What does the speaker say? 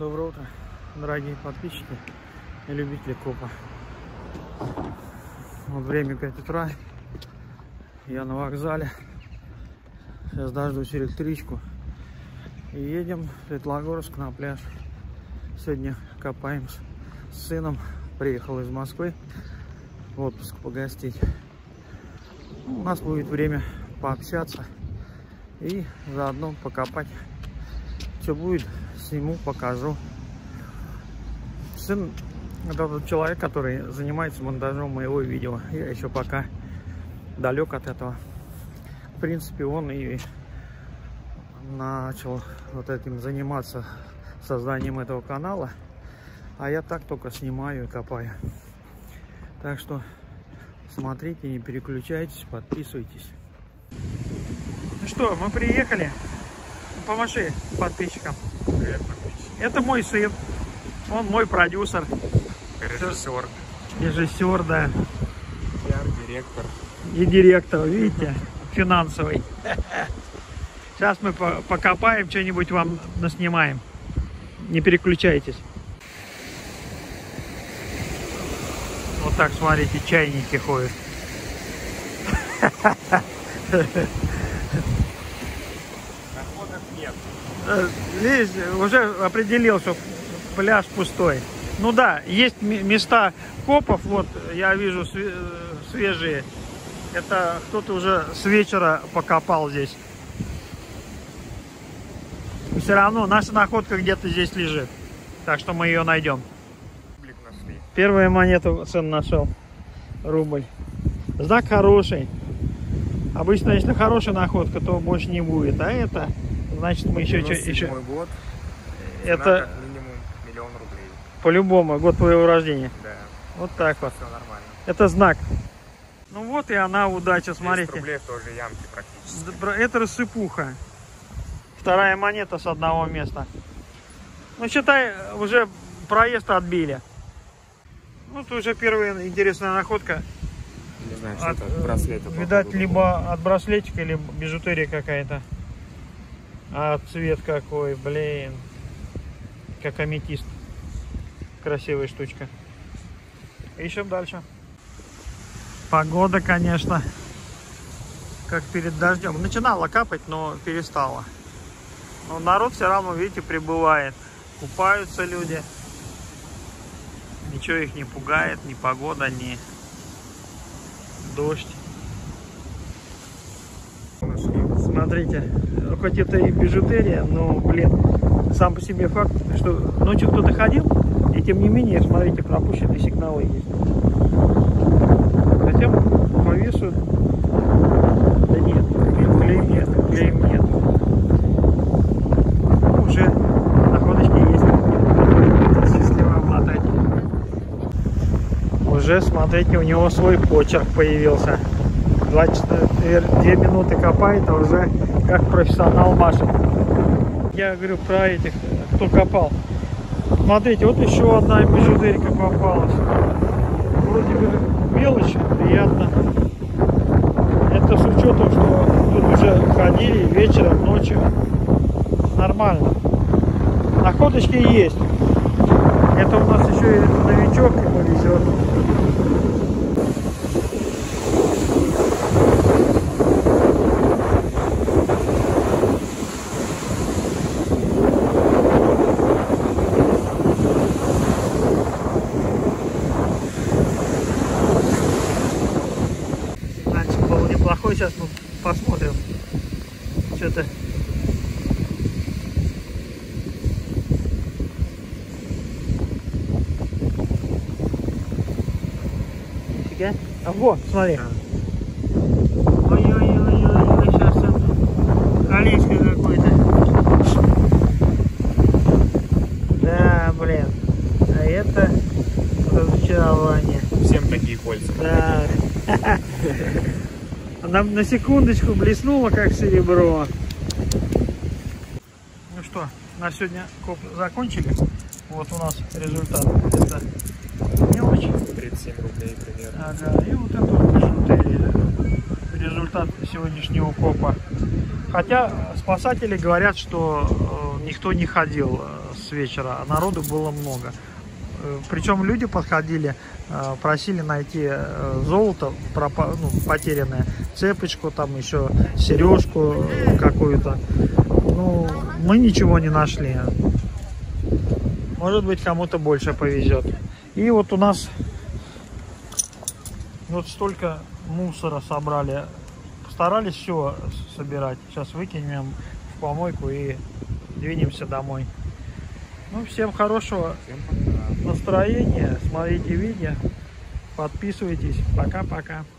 Доброе утро, дорогие подписчики и любители копа. Вот время 5 утра. Я на вокзале. Сейчас дождусь электричку. И едем в Светлогорск на пляж. Сегодня копаем с сыном. Приехал из Москвы в отпуск погостить. У нас будет время пообщаться и заодно покопать. Что будет, сниму, покажу. Сын — это тот человек, который занимается монтажом моего видео. Я еще пока далек от этого. В принципе, он и начал вот этим заниматься, созданием этого канала. А я так только снимаю и копаю. Так что смотрите, не переключайтесь, подписывайтесь. Ну что, мы приехали. Помаши подписчикам. Привет, подписчики. Это мой сын. Он мой продюсер. Режиссер. Режиссер, да. Я директор. И директор, видите, финансовый. Сейчас мы покопаем, что-нибудь вам наснимаем. Не переключайтесь. Вот так, смотрите, чайники ходят. Находок нет. Видишь, уже определил, что пляж пустой. Ну да, есть места копов, вот я вижу свежие. Это кто-то уже с вечера покопал здесь. И все равно наша находка где-то здесь лежит. Так что мы ее найдем. Первую монету сын нашел. Рубль. Знак хороший. Обычно, если хорошая находка, то больше не будет. А это, значит, мы еще... Год. Это минимум 1 000 000 рублей. по-любому год твоего рождения. Да. Вот так вот. Все нормально. Это знак. Ну вот и она, удача, 10 смотрите. рублей тоже ямки практически. Это рассыпуха. Вторая монета с одного места. Ну, считай, уже проезд отбили. Ну, это уже первая интересная находка. Не знаю, что это от браслета. Видать, либо от браслетика, либо бижутерия какая-то. А цвет какой, блин. Как аметист. Красивая штучка. Ищем дальше. Погода, конечно, как перед дождем. Начинала капать, но перестала. Но народ все равно, видите, прибывает. Купаются люди. Ничего их не пугает, ни погода, ни дождь. Смотрите, хоть это и бижутерия, но, блин, сам по себе факт, что ночью кто-то ходил, и тем не менее, смотрите, пропущенные сигналы есть. Хотя по весу, да нет, клеем нет. Уже находочки есть. Счастливо обладать. Уже, смотрите, у него свой почерк появился. 2 минуты копает, а уже как профессионал машет. Я говорю про этих, кто копал. Смотрите, вот еще одна бижутерика попалась. Вроде бы мелочь, приятно. Это с учетом, что тут уже ходили вечером, ночью. Нормально. Находочки есть. Это у нас еще и новичок, ему везет. Значит, был неплохой, сейчас мы посмотрим. Что-то. А вот, смотри. Ой-ой-ой, сейчас колечко какое-то. Да, блин. А это разочарование. Всем такие кольца. Да. Она на секундочку блеснула, как серебро. Ну что, на сегодня коп закончили. Вот у нас результат. Это мелочь. 37 рублей примерно. Ага, и вот это вот бижутерия. Результат сегодняшнего копа. Хотя спасатели говорят, что никто не ходил с вечера, а народу было много. Причем люди подходили, просили найти золото потерянное, цепочку, там еще сережку какую-то. Ну, мы ничего не нашли. Может быть, кому-то больше повезет. И вот у нас вот столько мусора собрали. Постарались все собирать. Сейчас выкинем в помойку и двинемся домой. Ну, всем хорошего настроения. Смотрите видео. Подписывайтесь. Пока-пока.